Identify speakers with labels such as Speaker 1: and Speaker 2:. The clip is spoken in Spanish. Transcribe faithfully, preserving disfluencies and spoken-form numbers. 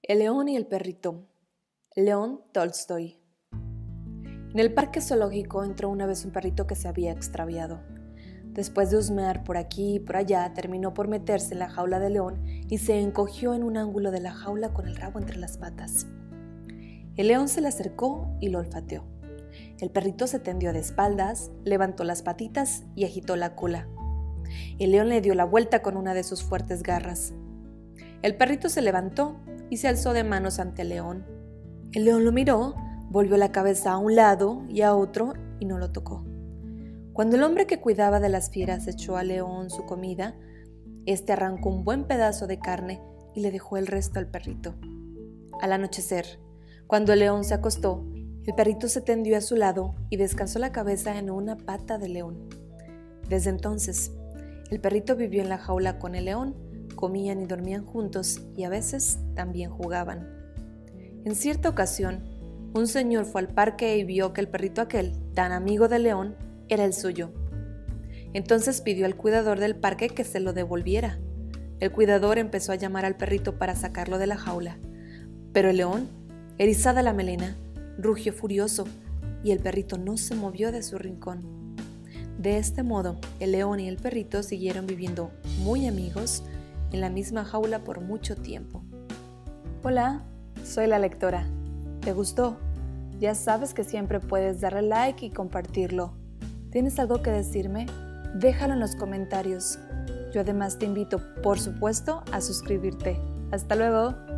Speaker 1: El león y el perrito. León Tolstoy. En el parque zoológico entró una vez un perrito que se había extraviado. Después de husmear por aquí y por allá, terminó por meterse en la jaula del león y se encogió en un ángulo de la jaula con el rabo entre las patas. El león se le acercó y lo olfateó. El perrito se tendió de espaldas, levantó las patitas y agitó la cola. El león le dio la vuelta con una de sus fuertes garras. El perrito se levantó y se alzó de manos ante el león. El león lo miró, volvió la cabeza a un lado y a otro y no lo tocó. Cuando el hombre que cuidaba de las fieras echó al león su comida, este arrancó un buen pedazo de carne y le dejó el resto al perrito. Al anochecer, cuando el león se acostó, el perrito se tendió a su lado y descansó la cabeza en una pata del león. Desde entonces, el perrito vivió en la jaula con el león, comían y dormían juntos y a veces también jugaban. En cierta ocasión, un señor fue al parque y vio que el perrito aquel, tan amigo del león, era el suyo. Entonces pidió al cuidador del parque que se lo devolviera. El cuidador empezó a llamar al perrito para sacarlo de la jaula, pero el león, erizada la melena, rugió furioso y el perrito no se movió de su rincón. De este modo, el león y el perrito siguieron viviendo muy amigos en la misma jaula por mucho tiempo. Hola, soy la lectora. ¿Te gustó? Ya sabes que siempre puedes darle like y compartirlo. ¿Tienes algo que decirme? Déjalo en los comentarios. Yo además te invito, por supuesto, a suscribirte. ¡Hasta luego!